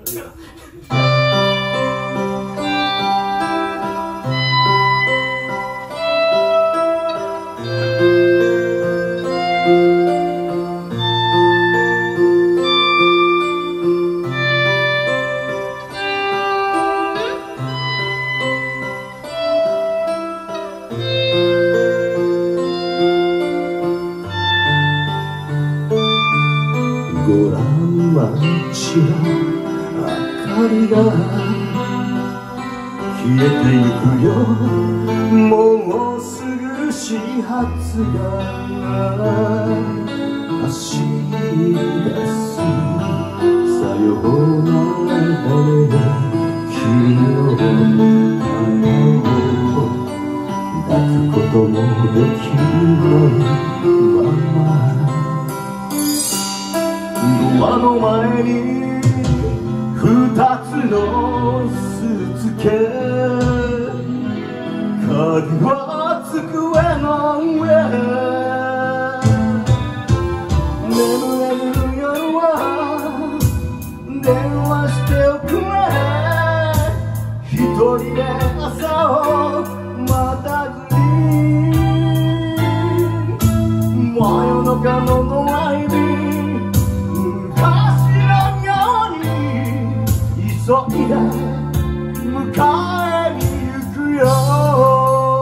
ご覧街の明かりが消えてゆくよ。もうすぐ始発が走り出す。さようならで君の花を抱くこともできないまま、ドアの前に二つのスーツケース、鍵は机の上。眠れる夜は電話しておくれ。一人で朝を待たずに、真夜中のドライブ急いで迎えに行くよ。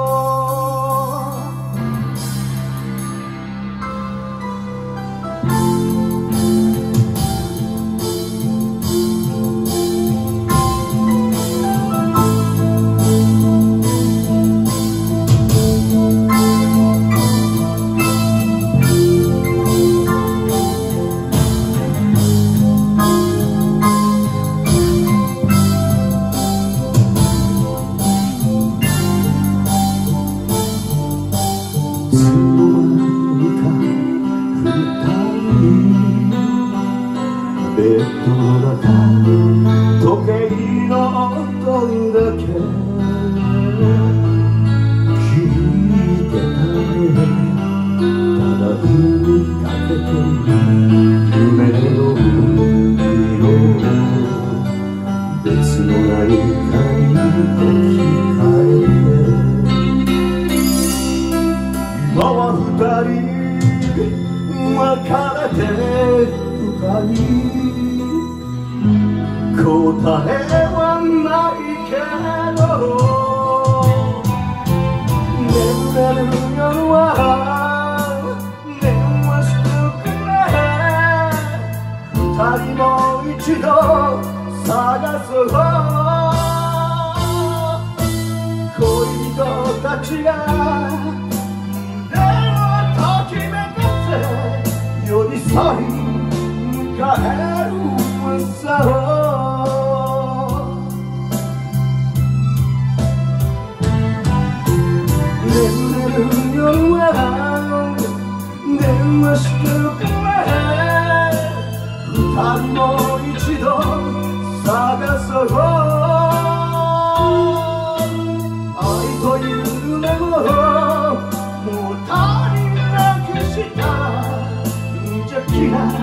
ベッドの中、時計の音だけ聞いてたね。ただ見かけて夢の色、別の何かに置き換えて、今は二人別れて二人、答えはないけど、眠れる夜は電話してくれ。二人も一度探そう。恋人たちが夢をときめかせ、寄り添い迎える朝を。眠れる夜は電話してくれ。二人も一度探そう。愛という名ももう他人なくした無邪気な